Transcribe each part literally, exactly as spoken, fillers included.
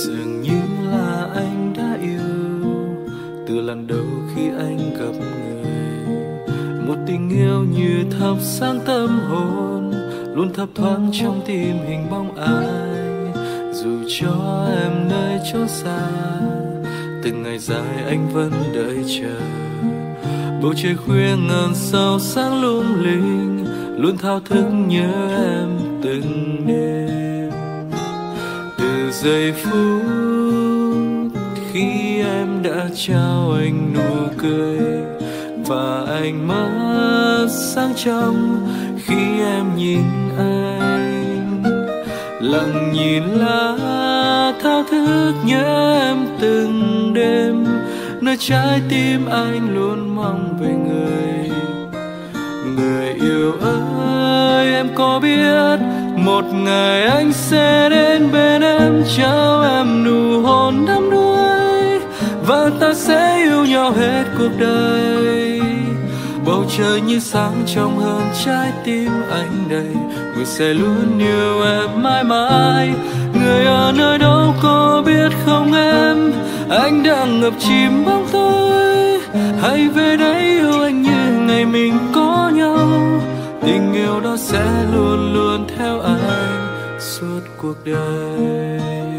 Dường như là anh đã yêu từ lần đầu khi anh gặp người. Một tình yêu như thắp sáng tâm hồn, luôn thấp thoáng trong tim hình bóng ai. Dù cho em nơi chốn xa, từng ngày dài anh vẫn đợi chờ. Bầu trời khuya ngàn sao sáng lung linh, luôn thao thức nhớ em từng đêm. Từ giây phút khi em đã trao anh nụ cười, và ánh mắt sáng trong khi em nhìn anh. Lặng nhìn lá thao thức nhớ em từng đêm, nơi trái tim anh luôn mong về người. Người yêu ơi, em có biết một ngày anh sẽ đến bên em, trao em nụ hôn đắm đuối, và ta sẽ yêu nhau hết cuộc đời. Bầu trời như sáng trong hơn trái tim anh đầy, người sẽ luôn yêu em mãi mãi. Người ở nơi đâu có biết không em, anh đang ngập chìm bóng tối. Hãy về đấy yêu anh như ngày mình có nhau, tình yêu đó sẽ luôn luôn theo anh suốt cuộc đời.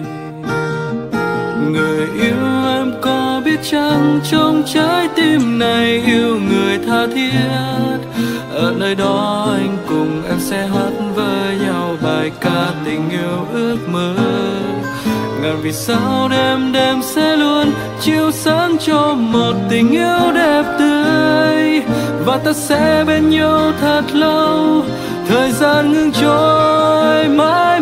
Người yêu em có biết chăng, trong trái tim này yêu người tha thiết. Ở nơi đó anh cùng em sẽ hát với nhau bài ca tình yêu ước mơ. Ngàn vì sao đêm đêm sẽ luôn chiếu sáng cho một tình yêu đẹp tươi, và ta sẽ bên nhau thật lâu, thời gian ngừng trôi mãi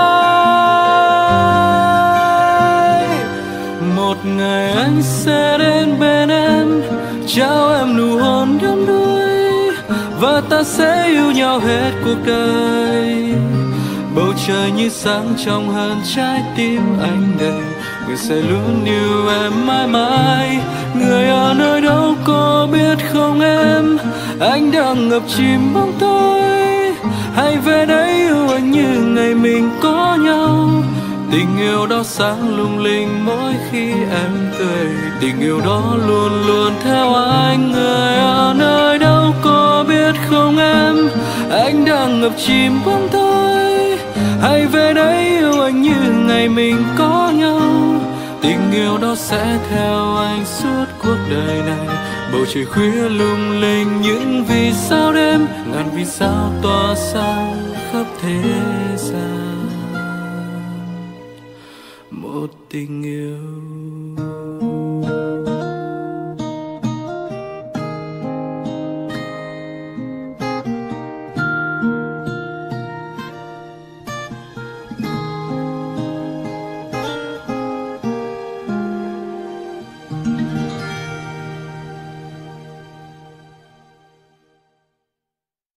mãi. Một ngày anh sẽ đến bên em, trao em nụ hôn đắm đuối, và ta sẽ yêu nhau hết cuộc đời. Bầu trời như sáng trong hơn trái tim anh đầy, người sẽ luôn yêu em mãi mãi. Người ở nơi đâu có biết không em, anh đang ngập chìm bóng tối. Hãy về đấy yêu anh như ngày mình có nhau, tình yêu đó sáng lung linh mỗi khi em cười. Tình yêu đó luôn luôn theo anh. Người ở nơi đâu có biết không em, anh đang ngập chìm bóng tối. Hãy về đấy yêu anh như ngày mình có nhau, tình yêu đó sẽ theo anh suốt cuộc đời này. Bầu trời khuya lung linh những vì sao đêm, ngàn vì sao tỏa sáng khắp thế gian. Một tình yêu